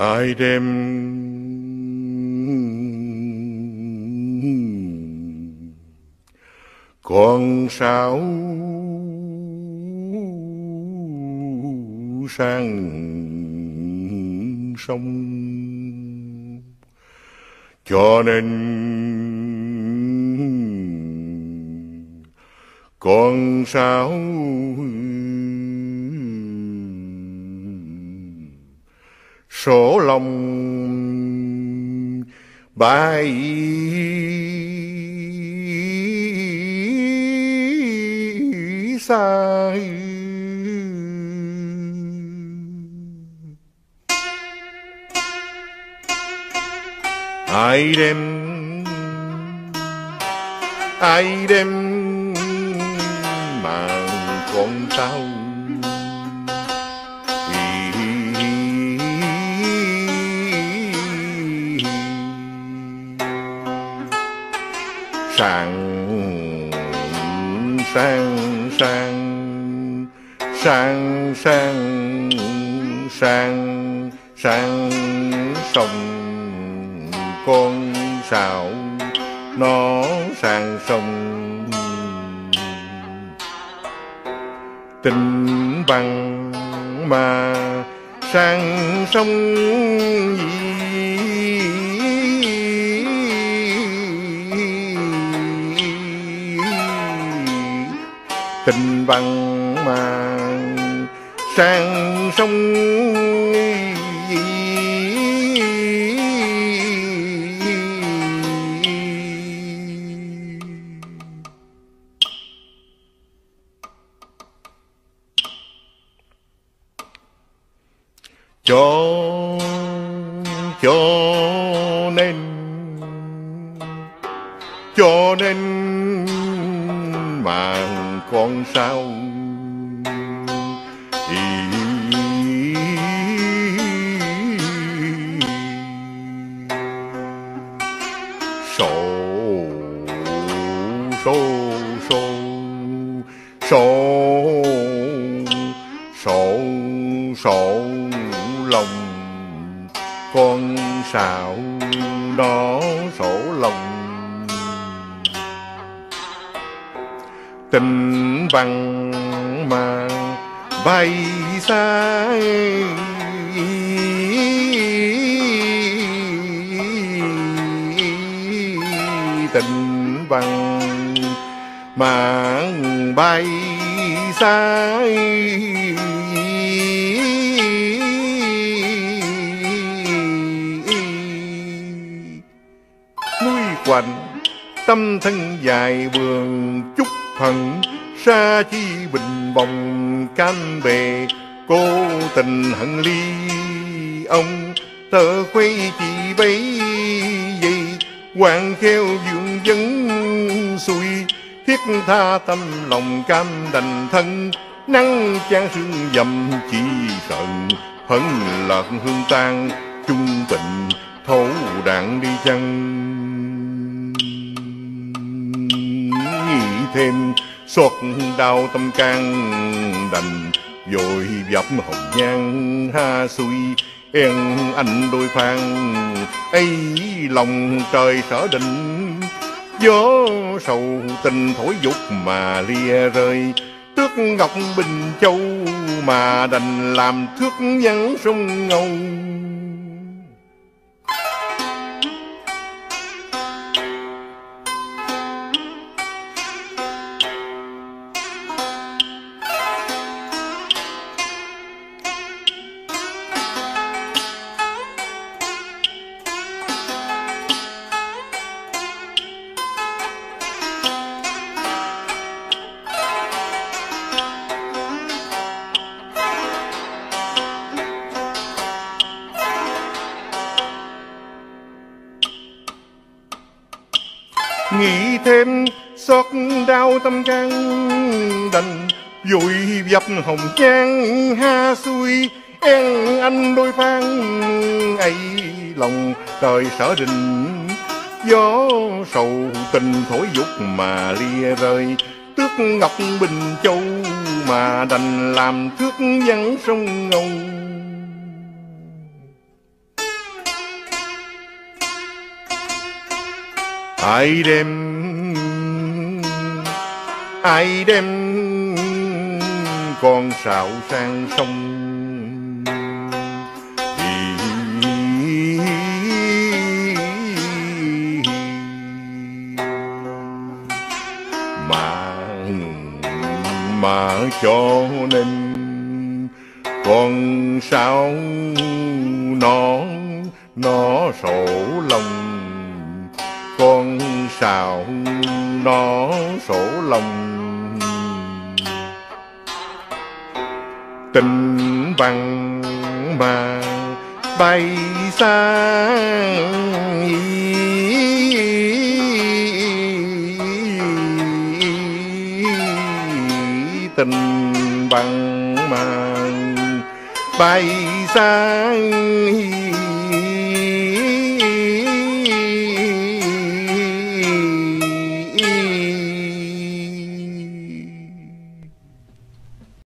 Ai đem con sáo sang sông, cho nên con sáo sổ lòng bay xa. Ai đem mang con sao sang sông, con sáo nó sang sông tình bằng mà sang sông tình bằng mà sang sông cho nên mang con sao sổ lòng, con sáo đó sổ lòng tình bằng mà bay xa. Tình bằng mà bay xa. Núi quạnh tâm thân dài vườn chúc hận, xa chi bình bồng cam bề. Cô tình hận ly ông tờ khuây chỉ bấy vậy. Hoàng kheo dưỡng vấn xuôi thiết tha tâm lòng cam đành thân. Nắng chan sương dầm chỉ sợn hận lạc hương tan chung tình thấu đạn đi chăng. Nghĩ thêm xót đau tâm can đành vội dập hồng nhan ha xuôi. En anh đôi phan ấy lòng trời sở định. Gió sầu tình thổi dục mà lìa rơi. Tước ngọc Bình Châu mà đành làm thước vắng sông Ngâu. Nghĩ thêm xót đau tâm can đành vội dập hồng nhan ha xuôi. En anh đôi phan ấy lòng trời sở định. Gió sầu tình thổi dục mà lìa rơi. Tước ngọc Bình Châu mà đành làm thước vắng sông Ngâu. ai đem con sào sang sông. Mà cho nên con sao nó sổ lòng, con sao nó sổ lòng. Tình bằng mà bay xa, tình bằng mà bay xa